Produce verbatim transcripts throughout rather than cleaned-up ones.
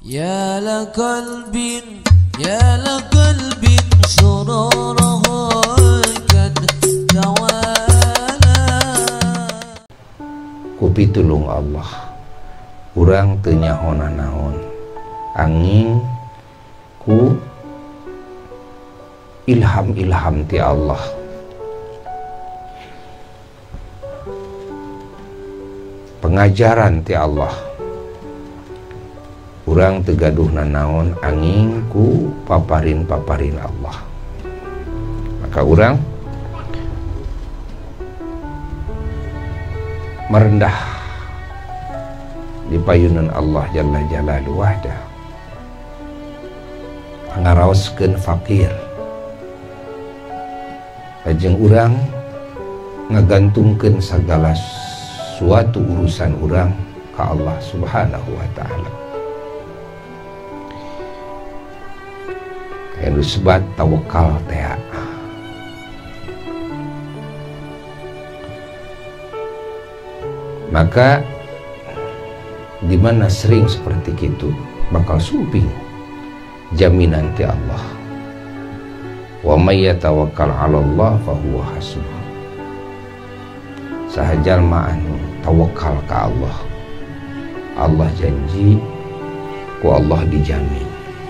يا لقلب يا لقلب سراره قد توالى. Ku pitulung Allah, urang teu nyahona naon, angin ku ilham-ilham ti Allah. Pengajaran ti Allah, urang teu gaduh nanaon angin ku paparin-paparin Allah. Maka urang merendah di payunan Allah Jalla Jalaluhu wahda, ngaraoskeun fakir, lajeng urang ngagantungkeun sagala suatu urusan urang ka Allah Subhanahu wa ta'ala. Anu sebat tawakal teh. Maka di mana sering seperti itu bakal sumping jaminan ti Allah. Wa may yatawakkal 'ala Allah fa huwa hasbuh. Sahajal ma'anu tawakal ka Allah, Allah janji ku Allah dijamin.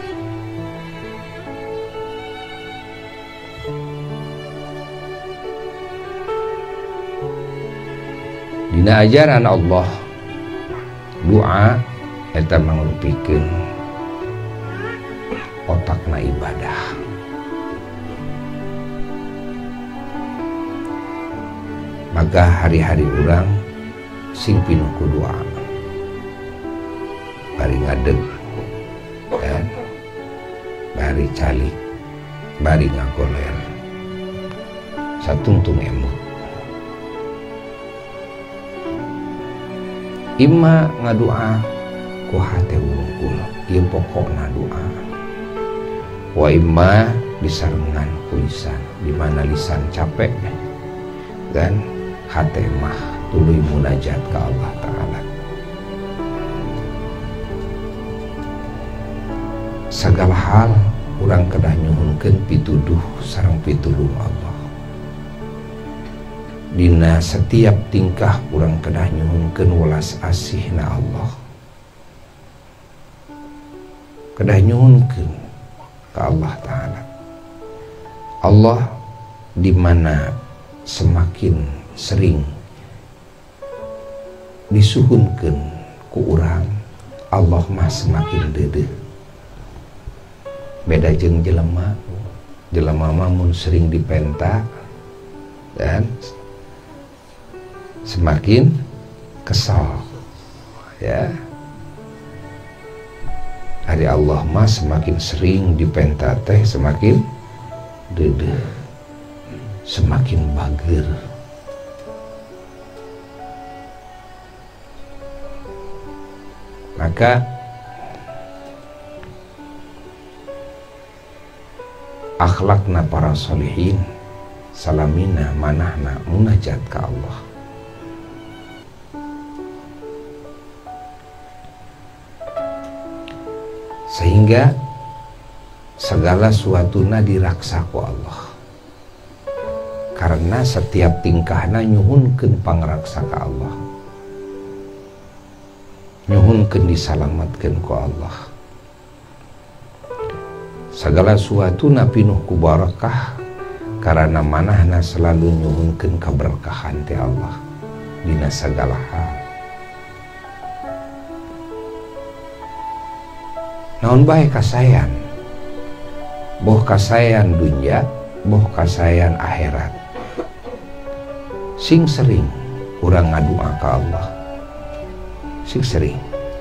Dina ajaran Allah, doa eta mangrupikeun otakna ibadah. Maka hari-hari urang sing pinuh ku doa, bari ngadeg dan bari calik, bari ngagoler, satungtung emut. Imma ngadoa ku hate wungkul, ieu pokokna doa. Wa imma disarengan ku lisan, di mana lisan capek dan hate mah tuluy munajat ka Allah Ta'ala. Sagala hal urang kedah nyuhunkeun pituduh sareng pitulung Allah. Dina setiap tingkah urang kedah nyuhunkeun welas asihna Allah, kedah nyuhunkeun ka Allah Ta'ala. Allah di mana semakin sering disuhunkeun ku urang, Allah mah semakin deudeuh. Beda jeung jelema, jelema mah mun sering dipenta dan semakin kesal, ya. Hari Allah mah semakin sering dipenta teh semakin deudeuh, semakin bager. Maka akhlakna para sholihin, salamina manahna munajat ka Allah. Sehingga segala suatuna diraksa ku Allah, karena setiap tingkahna nyuhunkeun pangraksa ka Allah, nyuhunkeun disalamatkeun ku Allah. Segala suatuna pinuh ku barakah, karena manahna selalu nyuhunkeun kaberkahan ti Allah dina sagala hal. Naon bae kasayan, boh kasayan dunya, boh kasayan akhirat, sing sering urang ngadoa ka Allah, sing sering,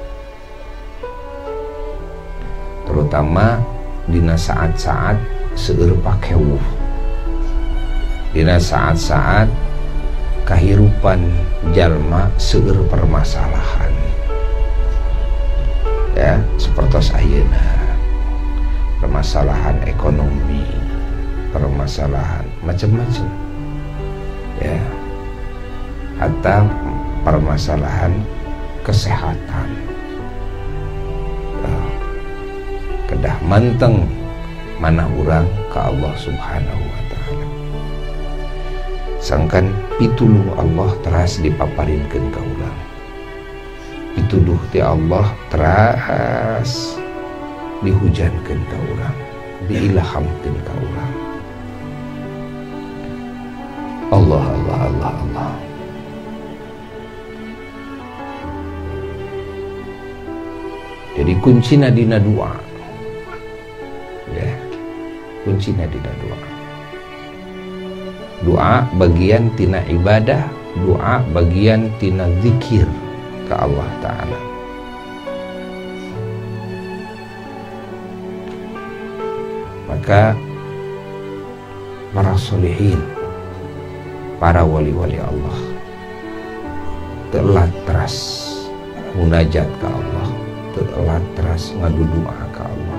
terutama dina saat-saat seueur pakewuh, dina saat-saat kahirupan jalma seueur permasalahan, ya, seperti ayeuna permasalahan ekonomi, permasalahan macam-macam, ya, atau permasalahan kesehatan, kedah manteng mana urang ke Allah subhanahu wa ta'ala. Sangkan pituluh Allah teras dipaparinkeun ka urang, pituduh ti Allah teras dihujankeun ka urang, diilhamkeun ka urang. Allah Allah Allah Allah. Jadi kuncina dina doa, ya, kuncina dina doa. Doa bagian tina ibadah, doa bagian tina zikir ke Allah Ta'ala. Maka para solihin, para wali-wali Allah telah teras munajat ke Allah, telah teras ngadu doa ke Allah.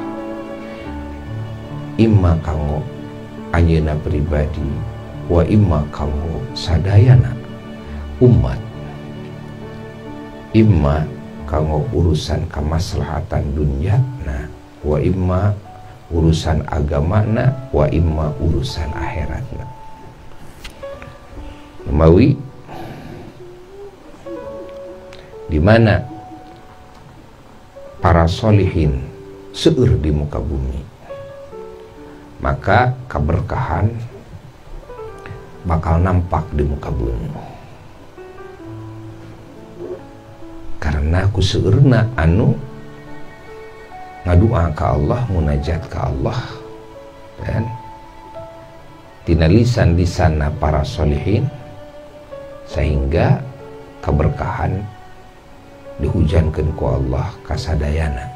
Imma kanggo anjeunna pribadi, wa imma kanggo sadayana umat, imma kanggo urusan kamaslahatan dunyana, wa imma urusan agamana, wa imma urusan akhiratna. Mawi di mana para solihin seueur di muka bumi, maka keberkahan bakal nampak di muka bumi. Karena ku seueurna anu ngadua ka Allah, munajat ka Allah, dan tina lisan-lisanna para solihin, sehingga keberkahan dihujankan ku Allah kasadayana,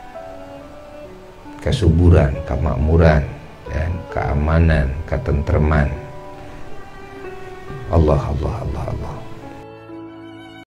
kesuburan, kemakmuran, dan keamanan, ketentreman. Allah Allah Allah Allah.